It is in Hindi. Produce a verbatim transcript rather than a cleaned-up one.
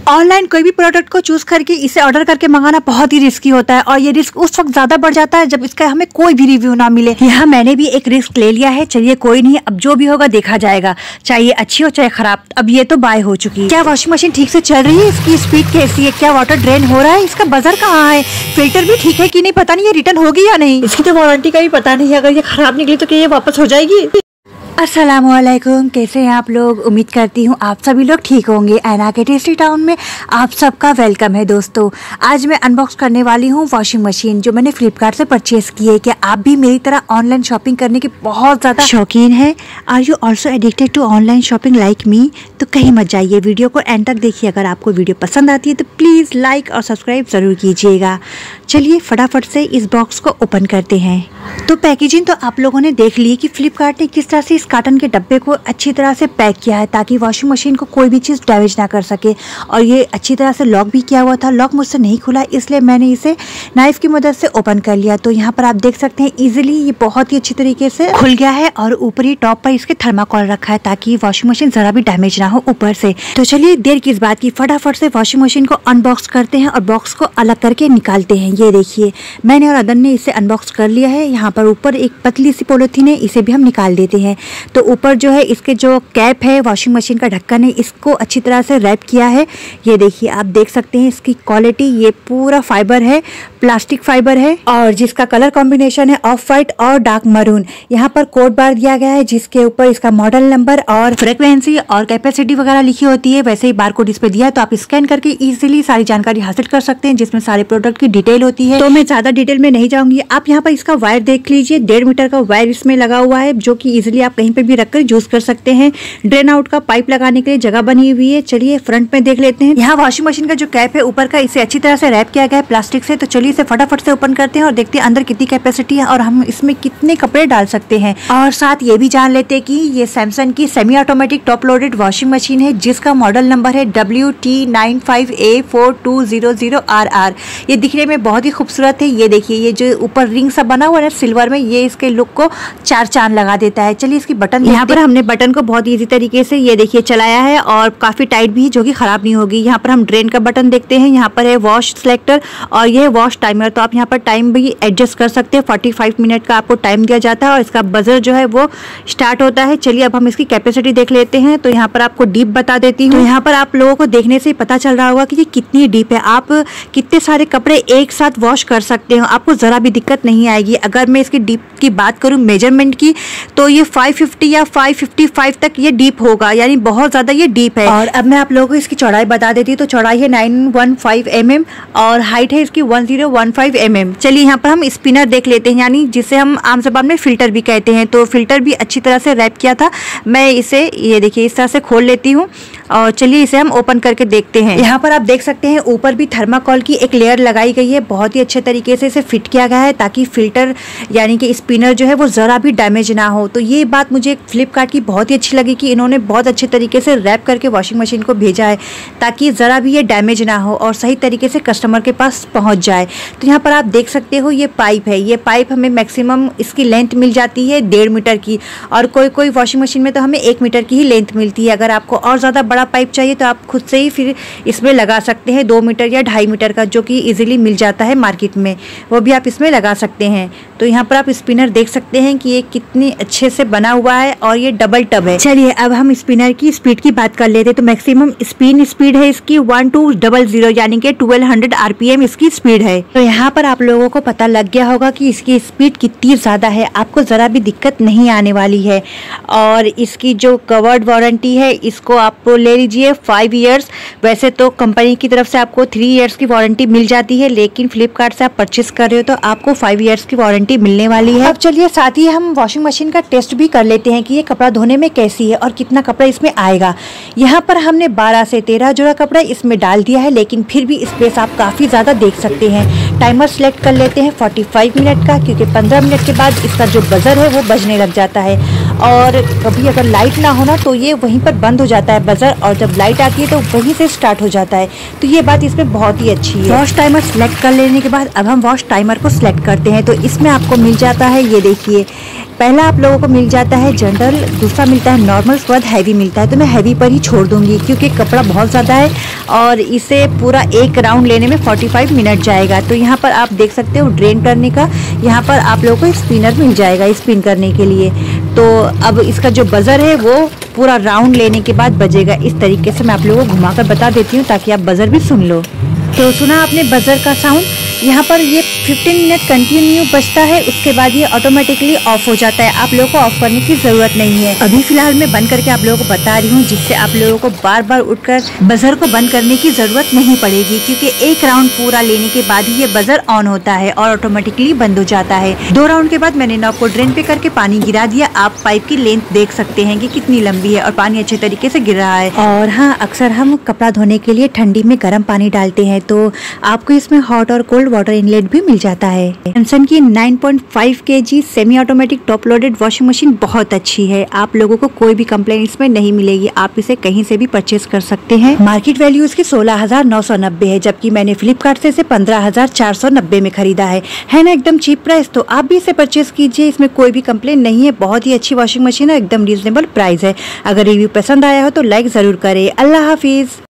ऑनलाइन कोई भी प्रोडक्ट को चूज करके इसे ऑर्डर करके मंगाना बहुत ही रिस्की होता है और ये रिस्क उस वक्त ज्यादा बढ़ जाता है जब इसका हमें कोई भी रिव्यू ना मिले। यहाँ मैंने भी एक रिस्क ले लिया है। चलिए कोई नहीं, अब जो भी होगा देखा जाएगा, चाहे अच्छी हो चाहे खराब। अब ये तो बाय हो चुकी है। क्या वॉशिंग मशीन ठीक से चल रही है? इसकी स्पीड कैसी है? क्या वाटर ड्रेन हो रहा है? इसका बजर कहाँ है? फिल्टर भी ठीक है कि नहीं पता नहीं, ये रिटर्न होगी या नहीं। इसकी तो वारंटी का भी पता नहीं है, अगर ये खराब निकली तो क्या ये वापस हो जाएगी? अस्सलामुअलैकुम, कैसे हैं आप लोग? उम्मीद करती हूँ आप सभी लोग ठीक होंगे। ऐना के टेस्टी टाउन में आप सबका वेलकम है। दोस्तों आज मैं अनबॉक्स करने वाली हूँ वॉशिंग मशीन जो मैंने फ्लिपकार्ट से परचेज की है। क्या आप भी मेरी तरह ऑनलाइन शॉपिंग करने के बहुत ज़्यादा शौकीन हैं? Are you also addicted to online shopping like me? तो कहीं मत जाइए, वीडियो को एंड तक देखिए। अगर आपको वीडियो पसंद आती है तो प्लीज़ लाइक और सब्सक्राइब ज़रूर कीजिएगा। चलिए फटाफट से इस बॉक्स को ओपन करते हैं। तो पैकेजिंग तो आप लोगों ने देख ली कि फ्लिपकार्ट ने किस तरह से इस कार्टन के डब्बे को अच्छी तरह से पैक किया है ताकि वॉशिंग मशीन को कोई भी चीज़ डैमेज ना कर सके। और ये अच्छी तरह से लॉक भी किया हुआ था। लॉक मुझसे नहीं खुला, इसलिए मैंने इसे नाइफ की मदद से ओपन कर लिया। तो यहाँ पर आप देख सकते हैं इजीली ये बहुत ही अच्छी तरीके से खुल गया है और ऊपर ही टॉप पर इसके थर्माकोल रखा है ताकि वॉशिंग मशीन जरा भी डैमेज ना हो ऊपर से। तो चलिए देर किस बात की, फटाफट से वॉशिंग मशीन को अनबॉक्स करते हैं और बॉक्स को अलग करके निकालते हैं। ये देखिए मैंने और अदन ने इसे अनबॉक्स कर लिया है। यहाँ पर ऊपर एक पतली सी पॉलिथीन है, इसे भी हम निकाल देते हैं। तो ऊपर जो है इसके जो कैप है वॉशिंग मशीन का ढक्कन है, इसको अच्छी तरह से रैप किया है। ये देखिए आप देख सकते हैं इसकी क्वालिटी, ये पूरा फाइबर है, प्लास्टिक फाइबर है और जिसका कलर कॉम्बिनेशन है ऑफ वाइट और डार्क मरून। यहाँ पर कोड बार दिया गया है जिसके ऊपर इसका मॉडल नंबर और फ्रीक्वेंसी और कैपेसिटी वगैरह लिखी होती है। वैसे ही बार कोड इस पे दिया है तो आप स्कैन करके इजीली सारी जानकारी हासिल कर सकते हैं जिसमें सारे प्रोडक्ट की डिटेल होती है। तो मैं ज्यादा डिटेल में नहीं जाऊंगी। आप यहाँ पर इसका वायर देख लीजिए, डेढ़ मीटर का वायर इसमें लगा हुआ है जो कि इजीली आप कहीं पे भी रखकर यूज कर सकते हैं। ड्रेन आउट का पाइप लगाने के लिए जगह बनी हुई है। चलिए फ्रंट में देख लेते हैं। यहाँ वॉशिंग मशीन का जो कैप है ऊपर का, इसे अच्छी तरह से रैप किया गया है प्लास्टिक से। तो चलिए इसे फटाफट से ओपन करते हैं और देखते हैं अंदर कितनी कैपेसिटी है और हम इसमें कितने कपड़े डाल सकते हैं। और साथ ये भी जान लेते हैं कि ये सैमसंग की semi automatic top loaded washing machine है जिसका मॉडल नंबर है W T nine five A four two zero zero R R. ये दिखने में बहुत ही खूबसूरत है। ये देखिए ये जो ऊपर रिंग सा बना हुआ है सिल्वर में, ये इसके लुक को चार चांद लगा देता है। चलिए इसकी बटन, यहाँ पर हमने बटन को बहुत इजी तरीके से ये देखिए चलाया है और काफी टाइट भी है जो कि खराब नहीं होगी। यहाँ पर हम ड्रेन का बटन देखते हैं। यहाँ पर है वॉश सिलेक्टर और ये है वॉश टाइमर। तो आप यहाँ पर टाइम भी एडजस्ट कर सकते हैं। पैंतालीस मिनट का आपको टाइम दिया जाता है और इसका बजर जो है वो स्टार्ट होता है। चलिए अब हम इसकी कैपेसिटी देख लेते हैं। तो यहाँ पर आपको डीप बता देती हूँ। तो यहाँ पर आप लोगों को देखने से पता चल रहा होगा कि ये कितनी डीप है। आप कितने सारे कपड़े एक साथ वॉश कर सकते हो, आपको जरा भी दिक्कत नहीं आएगी। अगर मैं इसकी डीप की बात करूँ मेजरमेंट की तो ये पाँच सौ पचास या पाँच सौ पचपन तक ये डीप होगा, यानी बहुत ज्यादा ये डीप है। और अब मैं आप लोगों को इसकी चौड़ाई बता देती हूँ। तो चौड़ाई है नौ सौ पंद्रह एम एम और हाइट है इसकी एक हज़ार पंद्रह एम एम। चलिए यहाँ पर हम स्पिनर देख लेते हैं, यानी जिसे हम आम ज़बान में फिल्टर भी कहते हैं। तो फिल्टर भी अच्छी तरह से रैप किया था। मैं इसे ये देखिए इस तरह से खोल लेती हूँ और चलिए इसे हम ओपन करके देखते हैं। यहाँ पर आप देख सकते हैं ऊपर भी थर्माकोल की एक लेयर लगाई गई है। बहुत ही अच्छे तरीके से इसे फिट किया गया है ताकि फिल्टर यानी कि स्पिनर जो है वो ज़रा भी डैमेज ना हो। तो ये बात मुझे फ्लिपकार्ट की बहुत ही अच्छी लगी कि इन्होंने बहुत अच्छे तरीके से रैप करके वॉशिंग मशीन को भेजा है ताकि ज़रा भी ये डैमेज ना हो और सही तरीके से कस्टमर के पास पहुँच जाए। तो यहाँ पर आप देख सकते हो ये पाइप है। ये पाइप हमें मैक्सिमम इसकी लेंथ मिल जाती है डेढ़ मीटर की और कोई कोई वॉशिंग मशीन में तो हमें एक मीटर की ही लेंथ मिलती है। अगर आपको और ज़्यादा बड़ा पाइप चाहिए तो आप खुद से ही फिर इसमें लगा सकते हैं दो मीटर या ढाई मीटर का, जो कि इजीली मिल जाता है मार्केट में, वो भी आप इसमें लगा सकते हैं। तो यहाँ पर आप स्पिनर देख सकते हैं कि ये कितनी अच्छे से बना हुआ है और ये डबल टब है। चलिए अब हम स्पिनर की स्पीड की बात कर लेते हैं। तो मैक्सिमम स्पिन स्पीड है इसकी वन टू डबल जीरो यानी कि ट्वेल्व हंड्रेड आरपीएम इसकी स्पीड है। तो यहाँ पर आप लोगों को पता लग गया होगा कि इसकी स्पीड कितनी ज्यादा है, आपको जरा भी दिक्कत नहीं आने वाली है। और इसकी जो कवर्ड वारंटी है इसको आप ले लीजिए फाइव ईयर्स। वैसे तो कंपनी की तरफ से आपको थ्री ईयर्स की वारंटी मिल जाती है, लेकिन फ्लिपकार्ट से आप परचेस कर रहे हो तो आपको फाइव ईयर्स की वारंटी मिलने वाली है। अब चलिए साथ ही हम वॉशिंग मशीन का टेस्ट भी कर लेते हैं कि ये कपड़ा धोने में कैसी है और कितना कपड़ा इसमें आएगा। यहाँ पर हमने बारह से तेरह जोड़ा कपड़ा इसमें डाल दिया है, लेकिन फिर भी स्पेस आप काफ़ी ज़्यादा देख सकते हैं। टाइमर सेलेक्ट कर लेते हैं पैंतालीस मिनट का, क्योंकि पंद्रह मिनट के बाद इसका जो बजर है वो बजने लग जाता है और कभी अगर लाइट ना होना तो ये वहीं पर बंद हो जाता है बजर, और जब लाइट आती है तो वहीं से स्टार्ट हो जाता है। तो ये बात इसमें बहुत ही अच्छी है। वॉश टाइमर सेलेक्ट कर लेने के बाद अब हम वॉश टाइमर को सिलेक्ट करते हैं। तो इसमें आपको मिल जाता है, ये देखिए पहला आप लोगों को मिल जाता है जनरल, दूसरा मिलता है नॉर्मल, उसके बाद हैवी मिलता है। तो मैं हैवी पर ही छोड़ दूंगी क्योंकि कपड़ा बहुत ज़्यादा है और इसे पूरा एक राउंड लेने में पैंतालीस मिनट जाएगा। तो यहाँ पर आप देख सकते हो ड्रेन करने का, यहाँ पर आप लोगों को स्पिनर मिल जाएगा स्पिन करने के लिए। तो अब इसका जो बजर है वो पूरा राउंड लेने के बाद बजेगा। इस तरीके से मैं आप लोगों को घुमा कर बता देती हूँ ताकि आप बजर भी सुन लो। तो सुना आपने बजर का साउंड, यहाँ पर ये पंद्रह मिनट कंटिन्यू बजता है, उसके बाद ये ऑटोमेटिकली ऑफ हो जाता है। आप लोगों को ऑफ करने की जरूरत नहीं है। अभी फिलहाल मैं बंद करके आप लोगों को बता रही हूँ, जिससे आप लोगों को बार बार उठकर बजर को बंद करने की जरूरत नहीं पड़ेगी, क्योंकि एक राउंड पूरा लेने के बाद ही ये बजर ऑन होता है और ऑटोमेटिकली बंद हो जाता है। दो राउंड के बाद मैंने नॉब को ड्रेन पे करके पानी गिरा दिया। आप पाइप की लेंथ देख सकते हैं कि कितनी लंबी है और पानी अच्छे तरीके से गिर रहा है। और हाँ, अक्सर हम कपड़ा धोने के लिए ठंडी में गर्म पानी डालते हैं, तो आपको इसमें हॉट और कोल्ड वाटर इनलेट भी मिल जाता है। सैमसंग की नौ पॉइंट पाँच KG semi automatic top loaded washing machine बहुत अच्छी है। आप लोगों को कोई भी कंप्लेंट इसमें नहीं मिलेगी। आप इसे कहीं से भी परचेज कर सकते हैं। मार्केट वैल्यू इसकी सोलह हजार नौ सौ नब्बे है, जबकि मैंने फ्लिपकार्ट से इसे पंद्रह हजार चार सौ नब्बे में खरीदा है। है ना एकदम चीप प्राइस। तो आप भी इसे परचेज कीजिए, इसमें कोई भी कंप्लेंट नहीं है। बहुत ही अच्छी वॉशिंग मशीन है, एकदम रीजनेबल प्राइस है। अगर रिव्यू पसंद आया हो तो लाइक जरूर करें। अल्लाह हाफिज।